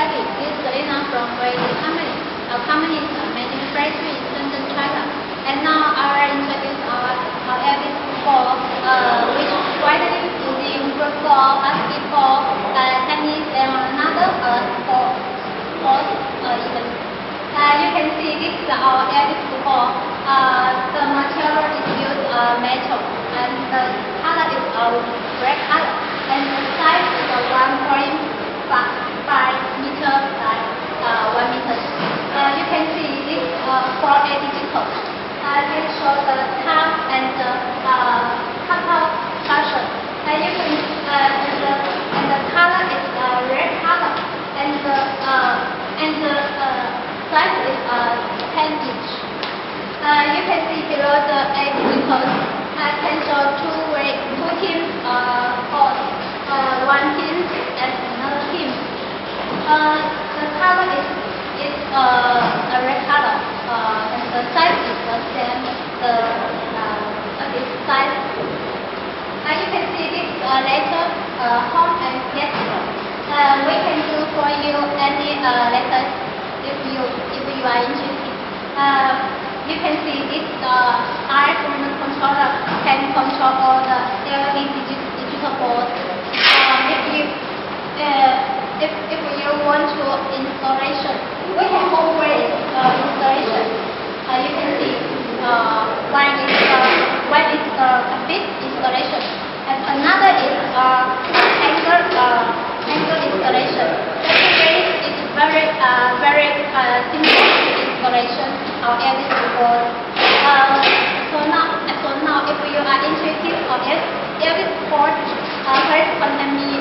Jackie. This is Selena from Radio Company. Our company is manufacturing in Shenzhen, China. And now I will introduce our Avis 4, which is widely used in football, basketball, tennis, and another sports events. You can see this is our Avis 4. The material is used metal, and the color is red color, and the size is 1.5 meter by 1 meter. You can see this 4A digital. I can show the top and the cutout function. You can and the color is red color, and the size is 10 inch. You can see below the A digital. I can show two teams pose, one team and another team. The color is a red color, and the size is the same. This size. You can see this letter, home and get. We can do for you any letters if you are interested. You can see this iPhone controller can control all the LED digital boards. If you want to installation, we have four ways installation. You can see one is complete installation, and another is angle installation. Second way is very simple installation of Avis board. So now, if you are interested on Avis board, please contact me